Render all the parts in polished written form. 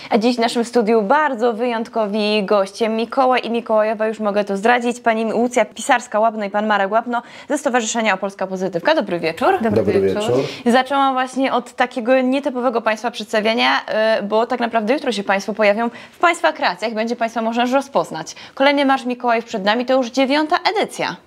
A dziś w naszym studiu bardzo wyjątkowi goście. Mikołaj i Mikołajowa, już mogę to zdradzić. Pani Łucja Pisarska-Łapno i pan Marek Łapno ze Stowarzyszenia Opolska Pozytywka. Dobry wieczór. Dobry wieczór. Zaczęłam właśnie od takiego nietypowego Państwa przedstawienia, bo tak naprawdę jutro się Państwo pojawią w Państwa kreacjach. Będzie Państwa można już rozpoznać. Kolejny Marsz Mikołajów przed nami, to już 9. edycja.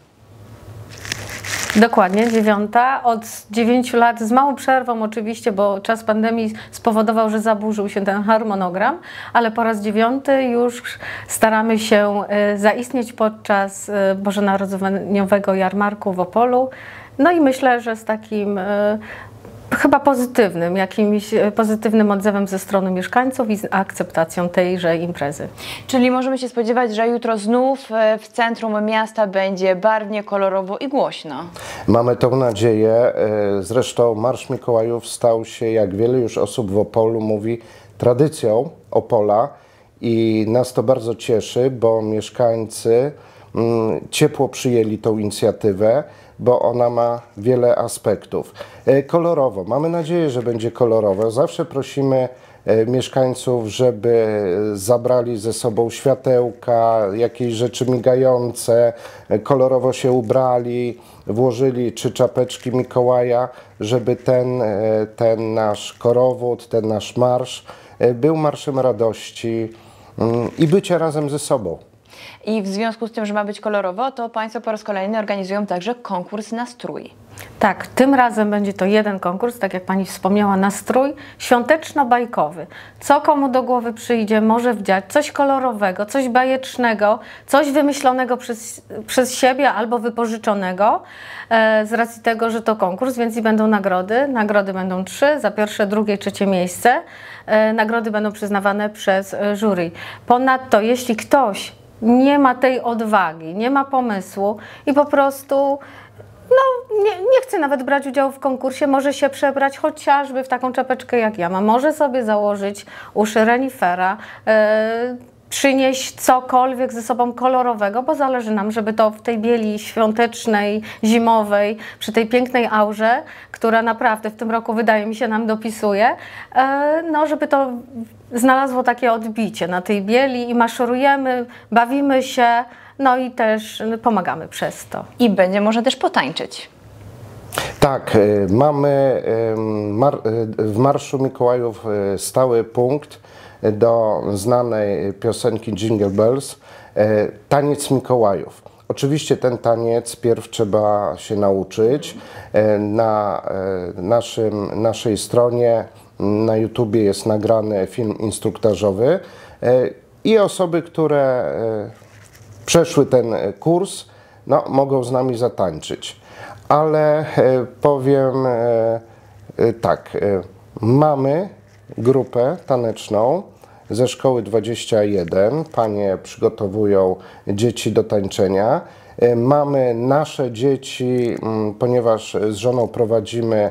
Dokładnie, 9. Od 9 lat, z małą przerwą oczywiście, bo czas pandemii spowodował, że zaburzył się ten harmonogram, ale po raz 9 już staramy się zaistnieć podczas bożonarodzeniowego jarmarku w Opolu. No i myślę, że z takim chyba jakimś pozytywnym odzewem ze strony mieszkańców i z akceptacją tejże imprezy. Czyli możemy się spodziewać, że jutro znów w centrum miasta będzie barwnie, kolorowo i głośno. Mamy tą nadzieję. Zresztą Marsz Mikołajów stał się, jak wiele już osób w Opolu mówi, tradycją Opola i nas to bardzo cieszy, bo mieszkańcy ciepło przyjęli tą inicjatywę, bo ona ma wiele aspektów. Kolorowo, mamy nadzieję, że będzie kolorowo. Zawsze prosimy mieszkańców, żeby zabrali ze sobą światełka, jakieś rzeczy migające, kolorowo się ubrali, włożyli 3 czapeczki Mikołaja, żeby ten nasz korowód, ten nasz marsz był marszem radości i bycia razem ze sobą. I w związku z tym, że ma być kolorowo, to Państwo po raz kolejny organizują także konkurs na strój. Tak, tym razem będzie to jeden konkurs, tak jak Pani wspomniała, na strój świąteczno-bajkowy. Co komu do głowy przyjdzie, może wdziać coś kolorowego, coś bajecznego, coś wymyślonego przez siebie albo wypożyczonego z racji tego, że to konkurs, więc i będą nagrody. Nagrody będą 3, za pierwsze, drugie, trzecie miejsce. Nagrody będą przyznawane przez jury. Ponadto, jeśli ktoś nie ma tej odwagi, nie ma pomysłu i po prostu nie chce nawet brać udziału w konkursie, może się przebrać chociażby w taką czapeczkę jak ja mam. Może sobie założyć uszy renifera, przynieść cokolwiek ze sobą kolorowego, bo zależy nam, żeby to w tej bieli świątecznej, zimowej, przy tej pięknej aurze, która naprawdę w tym roku wydaje mi się nam dopisuje, żeby to znalazło takie odbicie na tej bieli i maszerujemy, bawimy się, no i też pomagamy przez to. I będzie można też potańczyć. Tak, mamy w Marszu Mikołajów stały punkt do znanej piosenki Jingle Bells, taniec Mikołajów. Oczywiście ten taniec pierw trzeba się nauczyć. Na naszej stronie na YouTubie jest nagrany film instruktażowy i osoby, które przeszły ten kurs, mogą z nami zatańczyć. Ale powiem tak, mamy grupę taneczną ze szkoły 21. Panie przygotowują dzieci do tańczenia. Mamy nasze dzieci, ponieważ z żoną prowadzimy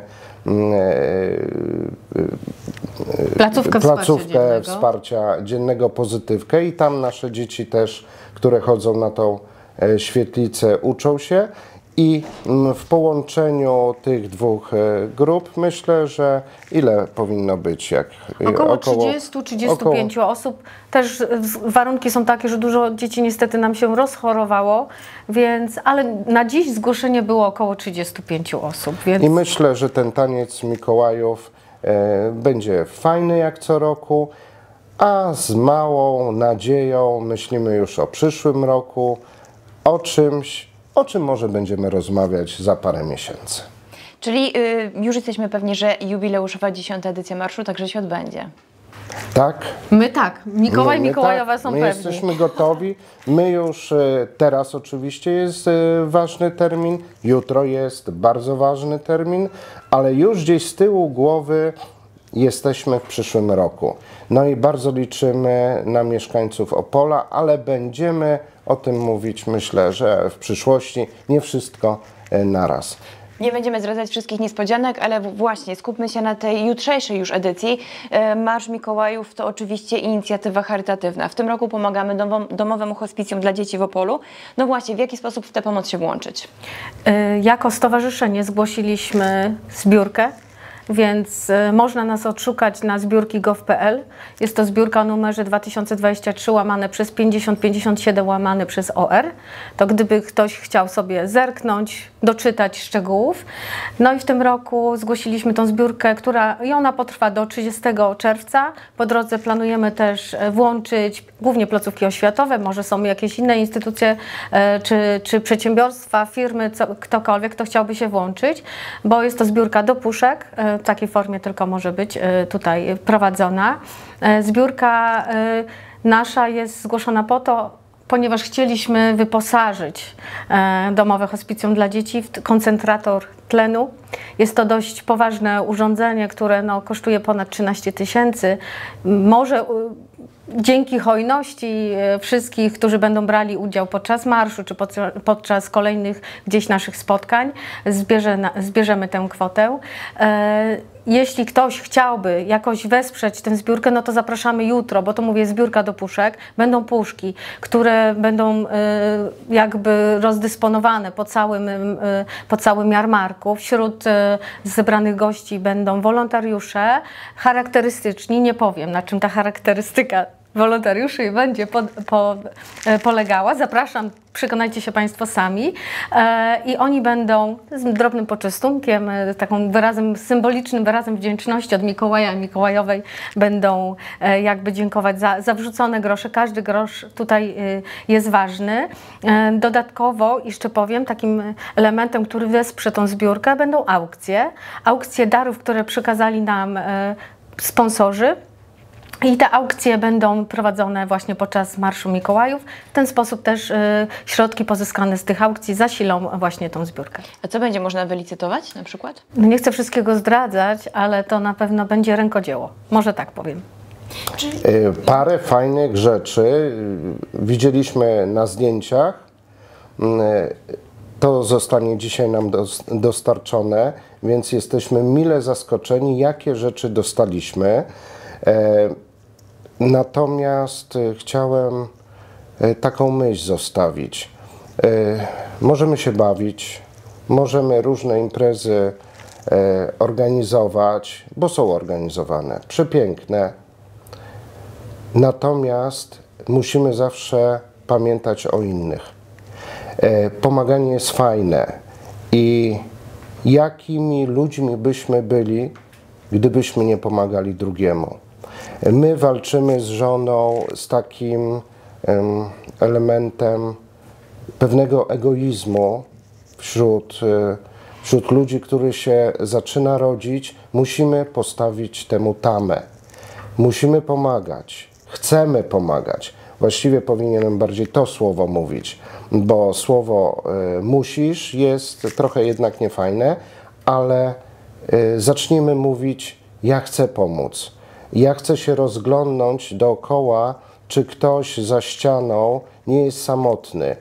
placówkę wsparcia dziennego Pozytywkę i tam nasze dzieci też, które chodzą na tą świetlicę, uczą się. I w połączeniu tych 2 grup myślę, że ile powinno być? Około 30-35 osób. Też warunki są takie, że dużo dzieci niestety nam się rozchorowało, ale na dziś zgłoszenie było około 35 osób. Więc... I myślę, że ten taniec Mikołajów będzie fajny jak co roku, a z małą nadzieją myślimy już o przyszłym roku, o czym może będziemy rozmawiać za parę miesięcy. Czyli już jesteśmy pewni, że jubileuszowa 10. edycja marszu także się odbędzie. Tak? My tak. Mikołaj, Mikołajowa są pewni. My jesteśmy gotowi. My już teraz oczywiście jest ważny termin. Jutro jest bardzo ważny termin, ale już gdzieś z tyłu głowy jesteśmy w przyszłym roku. No i bardzo liczymy na mieszkańców Opola, ale będziemy o tym mówić, myślę, że w przyszłości, nie wszystko naraz. Nie będziemy zdradzać wszystkich niespodzianek, ale właśnie skupmy się na tej jutrzejszej już edycji. Marsz Mikołajów to oczywiście inicjatywa charytatywna. W tym roku pomagamy domowemu hospicjum dla dzieci w Opolu. No właśnie, w jaki sposób w tę pomoc się włączyć? Jako stowarzyszenie zgłosiliśmy zbiórkę więc można nas odszukać na zbiórki.gov.pl. Jest to zbiórka o numerze 2023/5057/OR. To gdyby ktoś chciał sobie zerknąć, doczytać szczegółów. No i w tym roku zgłosiliśmy tą zbiórkę, i ona potrwa do 30 czerwca. Po drodze planujemy też włączyć głównie placówki oświatowe, może są jakieś inne instytucje czy przedsiębiorstwa, firmy, ktokolwiek, kto chciałby się włączyć, bo jest to zbiórka do puszek, w takiej formie tylko może być tutaj prowadzona. Zbiórka nasza jest zgłoszona po to, ponieważ chcieliśmy wyposażyć domowe hospicjum dla dzieci w koncentrator tlenu. Jest to dość poważne urządzenie, które kosztuje ponad 13 000. Może dzięki hojności wszystkich, którzy będą brali udział podczas marszu czy podczas kolejnych gdzieś naszych spotkań, zbierzemy tę kwotę. Jeśli ktoś chciałby jakoś wesprzeć tę zbiórkę, no to zapraszamy jutro, bo to mówię zbiórka do puszek. Będą puszki, które będą jakby rozdysponowane po całym jarmarku. Wśród zebranych gości będą wolontariusze charakterystyczni. Nie powiem, na czym ta charakterystyka wolontariuszy będzie polegała. Zapraszam, przekonajcie się Państwo sami. I oni będą z drobnym poczęstunkiem, taką symbolicznym wyrazem wdzięczności od Mikołaja i Mikołajowej będą jakby dziękować za wrzucone grosze. Każdy grosz tutaj jest ważny. Dodatkowo, jeszcze powiem, takim elementem, który wesprze tą zbiórkę, będą aukcje. Aukcje darów, które przekazali nam sponsorzy. I te aukcje będą prowadzone właśnie podczas Marszu Mikołajów. W ten sposób też środki pozyskane z tych aukcji zasilą właśnie tą zbiórkę. A co będzie można wylicytować na przykład? No nie chcę wszystkiego zdradzać, ale to na pewno będzie rękodzieło. Może tak powiem. Parę fajnych rzeczy widzieliśmy na zdjęciach. To zostanie dzisiaj nam dostarczone, więc jesteśmy mile zaskoczeni, jakie rzeczy dostaliśmy. Natomiast chciałem taką myśl zostawić. Możemy się bawić, możemy różne imprezy organizować, bo są organizowane, przepiękne. Natomiast musimy zawsze pamiętać o innych. Pomaganie jest fajne i jakimi ludźmi byśmy byli, gdybyśmy nie pomagali drugiemu. My walczymy z żoną z takim elementem pewnego egoizmu wśród ludzi, który się zaczyna rodzić. Musimy postawić temu tamę. Musimy pomagać. Chcemy pomagać. Właściwie powinienem bardziej to słowo mówić, bo słowo musisz jest trochę jednak niefajne, ale zacznijmy mówić: ja chcę pomóc. Ja chcę się rozglądnąć dookoła, czy ktoś za ścianą nie jest samotny.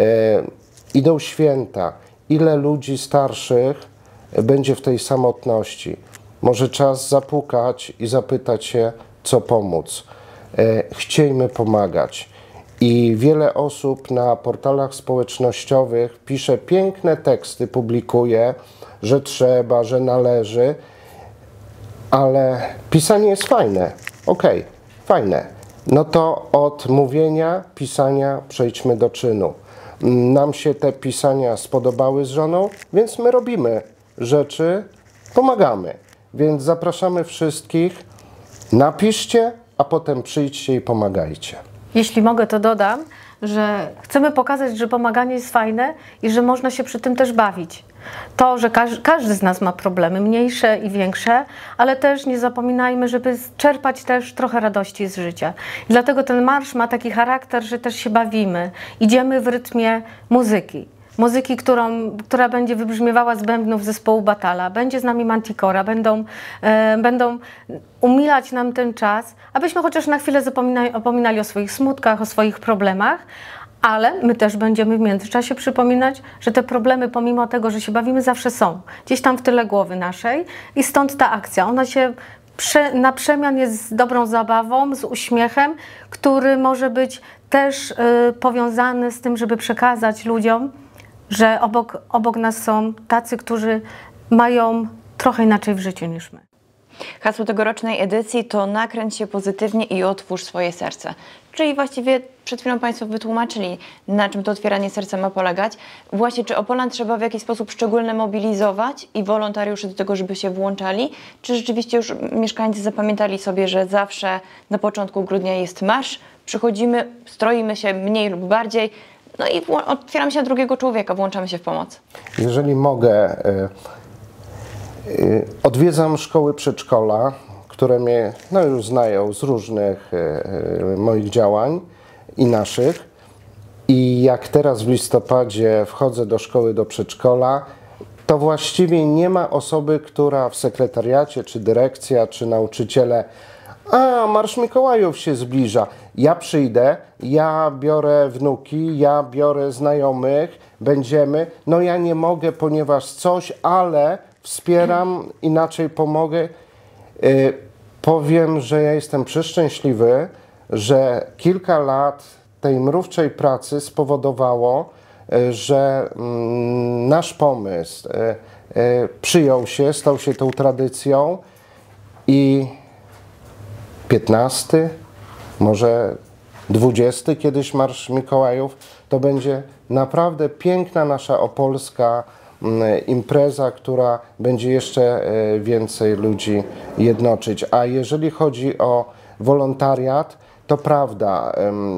Idą święta. Ile ludzi starszych będzie w tej samotności? Może czas zapukać i zapytać się, co pomóc. Chciejmy pomagać. I wiele osób na portalach społecznościowych pisze piękne teksty, publikuje, że trzeba, że należy, ale pisanie jest fajne. Okej, fajne. No to od mówienia, pisania przejdźmy do czynu. Nam się te pisania spodobały z żoną, więc my robimy rzeczy, pomagamy. Więc zapraszamy wszystkich, napiszcie, a potem przyjdźcie i pomagajcie. Jeśli mogę, to dodam, że chcemy pokazać, że pomaganie jest fajne i że można się przy tym też bawić. To, że każdy z nas ma problemy, mniejsze i większe, ale też nie zapominajmy, żeby czerpać też trochę radości z życia. I dlatego ten marsz ma taki charakter, że też się bawimy. Idziemy w rytmie muzyki. Muzyki, która będzie wybrzmiewała z bębnów zespołu Batala. Będzie z nami Manticora, będą umilać nam ten czas, abyśmy chociaż na chwilę zapominali o swoich smutkach, o swoich problemach, ale my też będziemy w międzyczasie przypominać, że te problemy, pomimo tego, że się bawimy, zawsze są. Gdzieś tam w tyle głowy naszej i stąd ta akcja. Ona się na przemian jest z dobrą zabawą, z uśmiechem, który może być też powiązany z tym, żeby przekazać ludziom, że obok nas są tacy, którzy mają trochę inaczej w życiu niż my. Hasło tegorocznej edycji to nakręć się pozytywnie i otwórz swoje serce. Czyli właściwie przed chwilą Państwo wytłumaczyli, na czym to otwieranie serca ma polegać. Właśnie, czy Opolan trzeba w jakiś sposób szczególny mobilizować i wolontariuszy do tego, żeby się włączali? Czy rzeczywiście już mieszkańcy zapamiętali sobie, że zawsze na początku grudnia jest marsz, przychodzimy, stroimy się mniej lub bardziej, no i otwieramy się na drugiego człowieka, włączamy się w pomoc? Jeżeli mogę, odwiedzam szkoły przedszkola, które mnie już znają z różnych moich działań i naszych. I jak teraz w listopadzie wchodzę do szkoły, do przedszkola, to właściwie nie ma osoby, która w sekretariacie, czy dyrekcja, czy nauczyciele: a, Marsz Mikołajów się zbliża. Ja przyjdę, ja biorę wnuki, ja biorę znajomych, będziemy. No ja nie mogę, ponieważ coś, ale wspieram, inaczej pomogę. Powiem, że ja jestem przeszczęśliwy, że kilka lat tej mrówczej pracy spowodowało, że nasz pomysł przyjął się, stał się tą tradycją i 15, może 20 kiedyś Marsz Mikołajów, to będzie naprawdę piękna nasza opolska impreza, która będzie jeszcze więcej ludzi jednoczyć. A jeżeli chodzi o wolontariat, to prawda,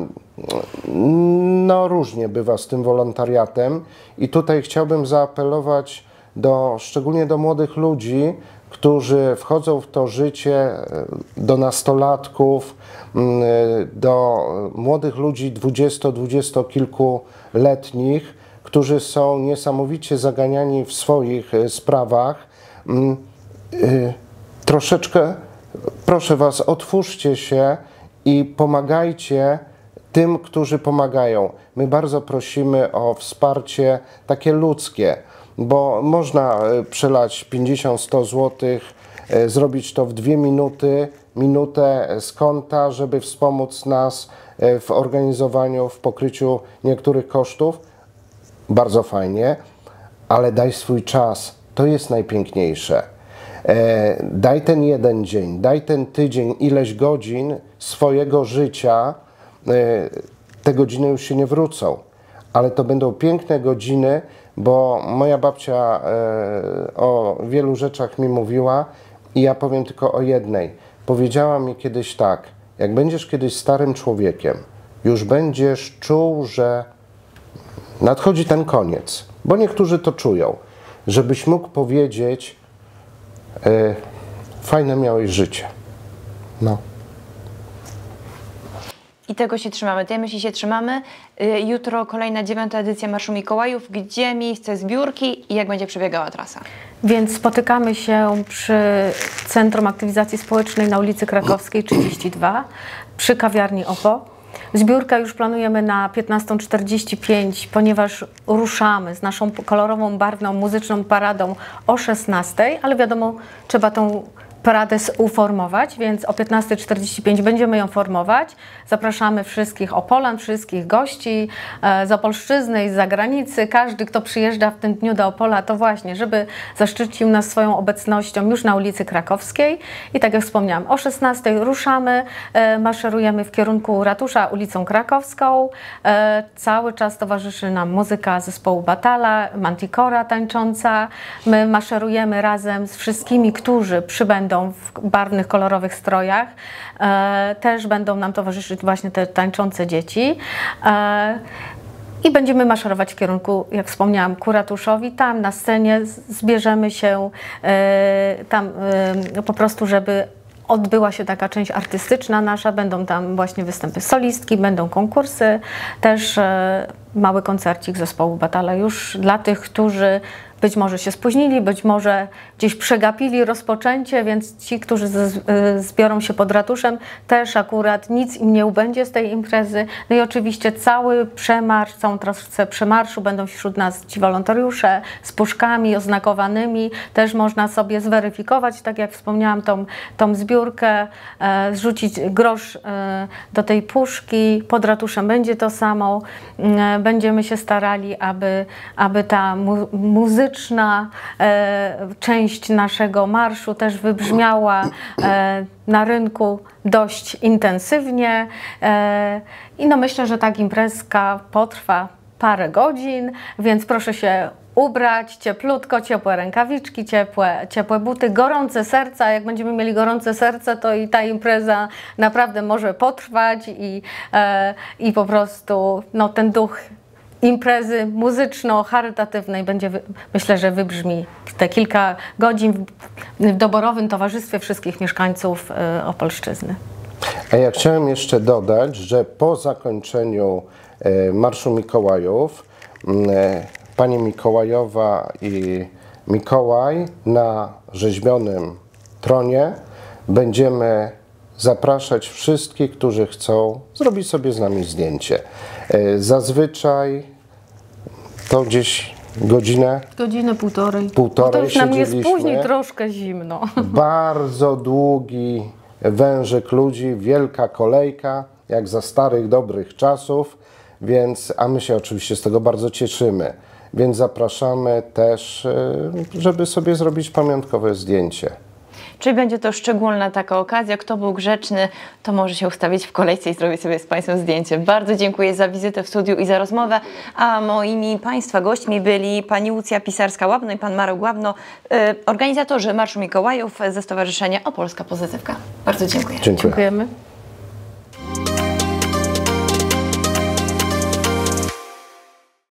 no różnie bywa z tym wolontariatem i tutaj chciałbym zaapelować szczególnie do młodych ludzi, którzy wchodzą w to życie, do nastolatków, do młodych ludzi 20-kilkuletnich, którzy są niesamowicie zaganiani w swoich sprawach. Troszeczkę, proszę Was, otwórzcie się i pomagajcie tym, którzy pomagają. My bardzo prosimy o wsparcie takie ludzkie, bo można przelać 50-100 zł, zrobić to w 2 minuty, minutę z konta, żeby wspomóc nas w organizowaniu, w pokryciu niektórych kosztów. Bardzo fajnie, ale daj swój czas. To jest najpiękniejsze. Daj ten jeden dzień, daj ten tydzień, ileś godzin swojego życia. Te godziny już się nie wrócą, ale to będą piękne godziny, bo moja babcia o wielu rzeczach mi mówiła i ja powiem tylko o jednej. Powiedziała mi kiedyś tak: jak będziesz kiedyś starym człowiekiem, już będziesz czuł, że nadchodzi ten koniec, bo niektórzy to czują, żebyś mógł powiedzieć: fajne miałeś życie. No. I tego się trzymamy, tej myśli się trzymamy. Jutro kolejna 9. edycja Marszu Mikołajów. Gdzie miejsce zbiórki i jak będzie przebiegała trasa? Więc spotykamy się przy Centrum Aktywizacji Społecznej na ulicy Krakowskiej 32, przy kawiarni OPO. Zbiórkę już planujemy na 15:45, ponieważ ruszamy z naszą kolorową, barwną, muzyczną paradą o 16:00, ale wiadomo, trzeba tą paradę uformować, więc o 15:45 będziemy ją formować. Zapraszamy wszystkich Opolan, wszystkich gości z Opolszczyzny i z zagranicy. Każdy, kto przyjeżdża w tym dniu do Opola, to właśnie, żeby zaszczycił nas swoją obecnością już na ulicy Krakowskiej. I tak jak wspomniałam, o 16:00 ruszamy, maszerujemy w kierunku ratusza ulicą Krakowską. Cały czas towarzyszy nam muzyka zespołu Batala, Manticora tańcząca. My maszerujemy razem z wszystkimi, którzy przybędą w barwnych, kolorowych strojach. Też będą nam towarzyszyć właśnie te tańczące dzieci. I będziemy maszerować w kierunku, jak wspomniałam, ku ratuszowi. Tam na scenie zbierzemy się tam po prostu, żeby odbyła się taka część artystyczna nasza. Będą tam właśnie występy solistki, będą konkursy. Też mały koncercik zespołu Batala już dla tych, którzy być może się spóźnili, być może gdzieś przegapili rozpoczęcie, więc ci, którzy zbiorą się pod ratuszem, też akurat nic im nie ubędzie z tej imprezy. No i oczywiście cały przemarsz, całą trasę przemarszu będą wśród nas ci wolontariusze z puszkami oznakowanymi. Też można sobie zweryfikować, tak jak wspomniałam, tą zbiórkę, zrzucić grosz do tej puszki. Pod ratuszem będzie to samo. Będziemy się starali, aby ta muzyczna muzyczna część naszego marszu też wybrzmiała na rynku dość intensywnie i no myślę, że tak imprezka potrwa parę godzin, więc proszę się ubrać cieplutko, ciepłe rękawiczki, ciepłe buty, gorące serca. Jak będziemy mieli gorące serce, to i ta impreza naprawdę może potrwać i po prostu no, ten duch imprezy muzyczno-charytatywnej będzie, myślę, że wybrzmi te kilka godzin w doborowym towarzystwie wszystkich mieszkańców Opolszczyzny. A ja chciałem jeszcze dodać, że po zakończeniu Marszu Mikołajów pani Mikołajowa i Mikołaj na rzeźbionym tronie będziemy zapraszać wszystkich, którzy chcą zrobić sobie z nami zdjęcie. Zazwyczaj to gdzieś godzinę, Półtorej. Półtorej To już nam jest siedzieliśmy. później troszkę zimno. Bardzo długi wężyk ludzi, wielka kolejka, jak za starych, dobrych czasów, a my się oczywiście z tego bardzo cieszymy. Więc zapraszamy też, żeby sobie zrobić pamiątkowe zdjęcie. Czyli będzie to szczególna taka okazja. Kto był grzeczny, to może się ustawić w kolejce i zrobić sobie z Państwem zdjęcie. Bardzo dziękuję za wizytę w studiu i za rozmowę. A moimi Państwa gośćmi byli pani Łucja Pisarska-Łabno i pan Marek Łabno, organizatorzy Marszu Mikołajów ze Stowarzyszenia Opolska Pozytywka. Bardzo dziękuję. Dziękuję. Dziękujemy.